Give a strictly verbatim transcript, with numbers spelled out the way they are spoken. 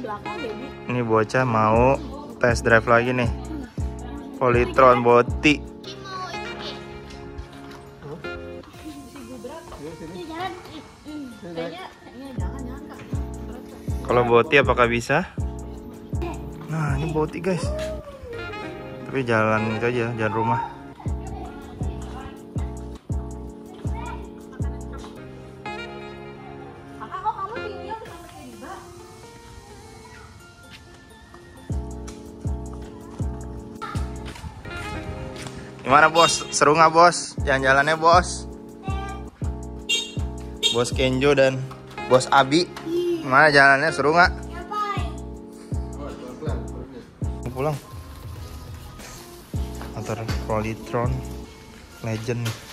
belakang, baby. Ini bocah mau test drive lagi nih. Polytron Boti. Kalau Boti apakah bisa? Nah, ini Boti guys. Tapi jalan itu aja, jalan rumah. Gimana bos? Seru nggak bos? Jalan-jalannya bos? Bos Kenjo dan Bos Abi. Gimana jalannya? Seru nggak? Pulang. Motor Polytron Legend nih.